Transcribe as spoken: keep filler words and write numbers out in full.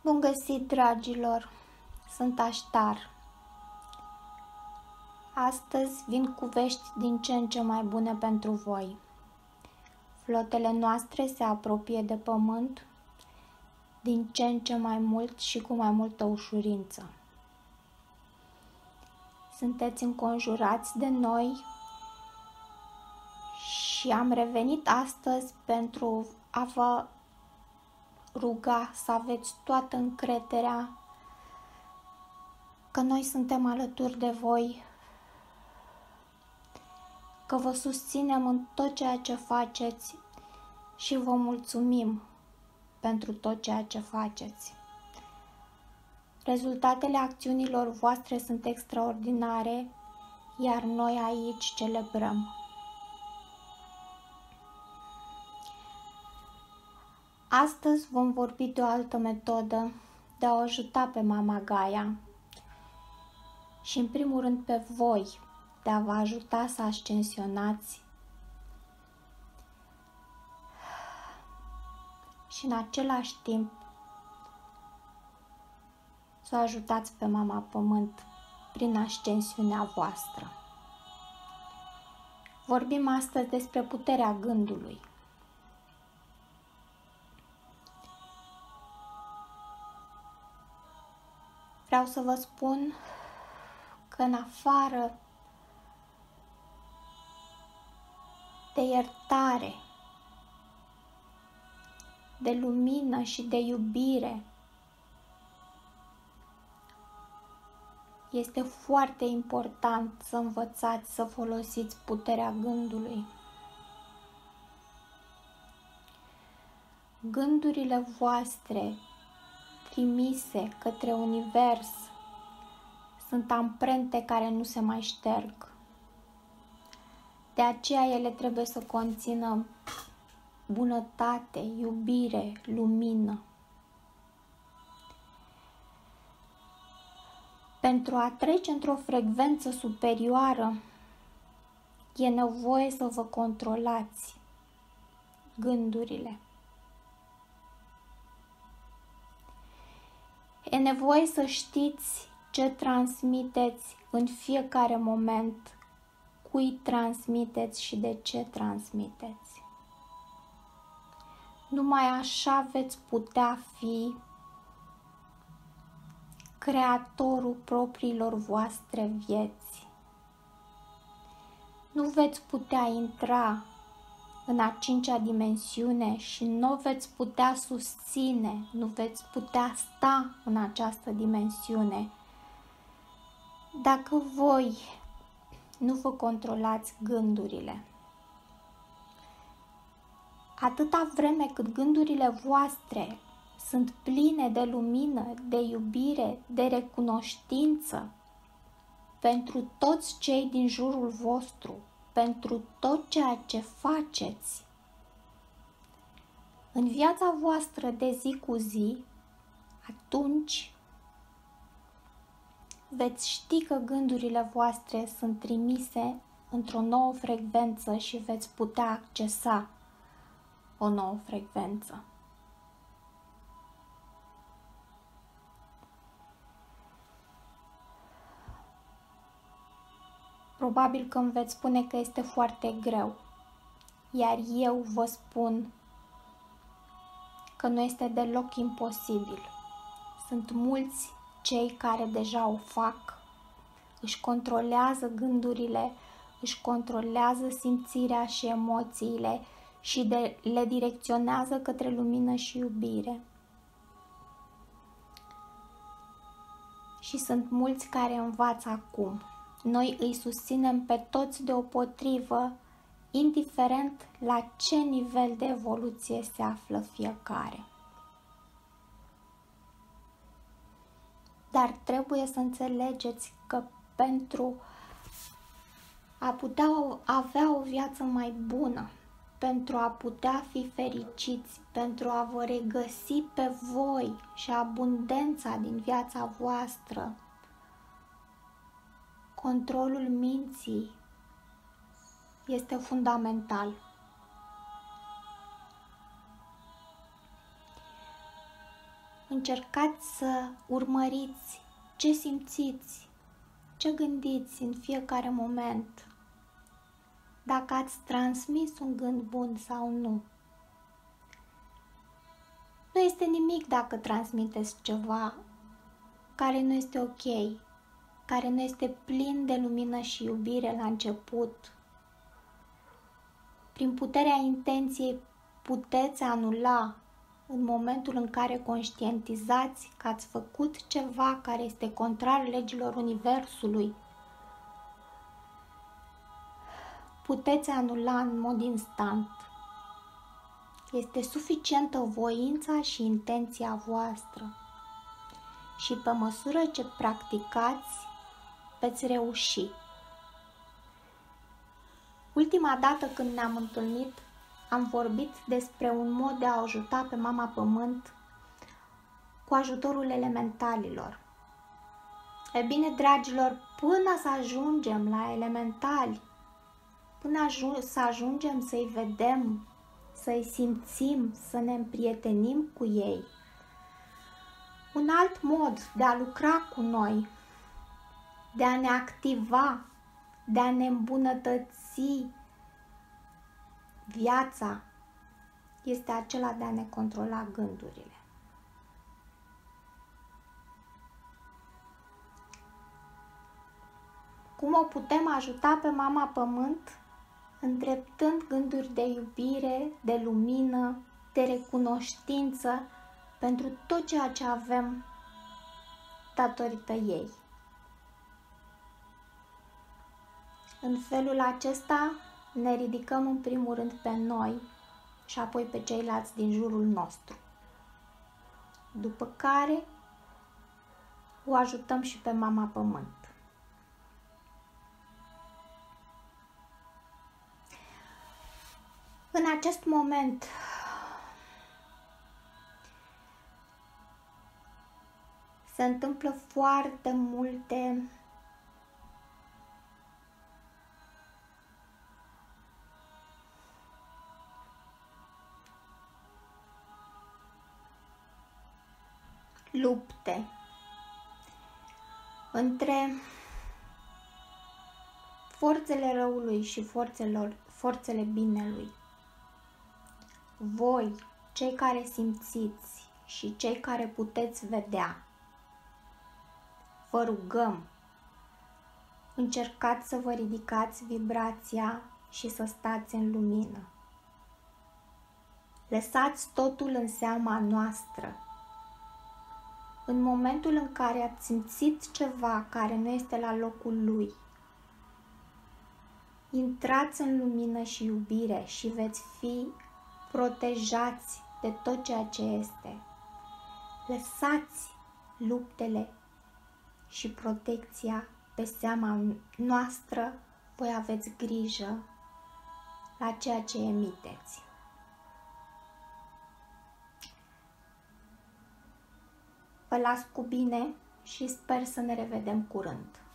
Bun găsit, dragilor! Sunt Aștar. Astăzi vin cu vești din ce în ce mai bune pentru voi. Flotele noastre se apropie de pământ din ce în ce mai mult și cu mai multă ușurință. Sunteți înconjurați de noi și am revenit astăzi pentru a vă ruga să aveți toată încrederea că noi suntem alături de voi, că vă susținem în tot ceea ce faceți și vă mulțumim pentru tot ceea ce faceți. Rezultatele acțiunilor voastre sunt extraordinare, iar noi aici celebrăm. Astăzi vom vorbi de o altă metodă de a o ajuta pe Mama Gaia și, în primul rând, pe voi, de a vă ajuta să ascensionați și, în același timp, să o ajutați pe Mama Pământ prin ascensiunea voastră. Vorbim astăzi despre puterea gândului. Vreau să vă spun că în afară de iertare, de lumină și de iubire, este foarte important să învățați să folosiți puterea gândului. Gândurile voastre trimise către univers sunt amprente care nu se mai șterg. De aceea ele trebuie să conțină bunătate, iubire, lumină. Pentru a trece într-o frecvență superioară, e nevoie să vă controlați gândurile. E nevoie să știți ce transmiteți în fiecare moment, cui transmiteți și de ce transmiteți. Numai așa veți putea fi creatorul propriilor voastre vieți. Nu veți putea intra în a cincea dimensiune și nu veți putea susține, nu veți putea sta în această dimensiune dacă voi nu vă controlați gândurile. Atâta vreme cât gândurile voastre sunt pline de lumină, de iubire, de recunoștință pentru toți cei din jurul vostru, pentru tot ceea ce faceți în viața voastră de zi cu zi, atunci veți ști că gândurile voastre sunt trimise într-o nouă frecvență și veți putea accesa o nouă frecvență. Probabil că îmi veți spune că este foarte greu, iar eu vă spun că nu este deloc imposibil. Sunt mulți cei care deja o fac, își controlează gândurile, își controlează simțirea și emoțiile și de, le direcționează către lumină și iubire. Și sunt mulți care învață acum. Noi îi susținem pe toți deopotrivă, indiferent la ce nivel de evoluție se află fiecare. Dar trebuie să înțelegeți că pentru a putea avea o viață mai bună, pentru a putea fi fericiți, pentru a vă regăsi pe voi și abundența din viața voastră, controlul minții este fundamental. Încercați să urmăriți ce simțiți, ce gândiți în fiecare moment, dacă ați transmis un gând bun sau nu. Nu este nimic dacă transmiteți ceva care nu este ok, care nu este plin de lumină și iubire la început. Prin puterea intenției puteți anula în momentul în care conștientizați că ați făcut ceva care este contrar legilor Universului. Puteți anula în mod instant. Este suficientă voința și intenția voastră. Și pe măsură ce practicați, veți reuși. Ultima dată când ne-am întâlnit, am vorbit despre un mod de a ajuta pe Mama Pământ cu ajutorul elementalilor. E bine, dragilor, până să ajungem la elementali, până să ajungem să-i vedem, să-i simțim, să ne împrietenim cu ei, un alt mod de a lucra cu noi, de a ne activa, de a ne îmbunătăți viața, este acela de a ne controla gândurile. Cum o putem ajuta pe Mama Pământ? Îndreptând gânduri de iubire, de lumină, de recunoștință pentru tot ceea ce avem datorită ei. În felul acesta ne ridicăm în primul rând pe noi și apoi pe ceilalți din jurul nostru. După care o ajutăm și pe Mama Pământ. În acest moment se întâmplă foarte multe lupte între forțele răului și forțelor, forțele binelui. Voi, cei care simțiți și cei care puteți vedea, vă rugăm, încercați să vă ridicați vibrația și să stați în lumină. Lăsați totul în seama noastră. În momentul în care ați simțit ceva care nu este la locul lui, intrați în lumină și iubire și veți fi protejați de tot ceea ce este. Lăsați luptele și protecția pe seama noastră, voi aveți grijă la ceea ce emiteți. Vă las cu bine și sper să ne revedem curând.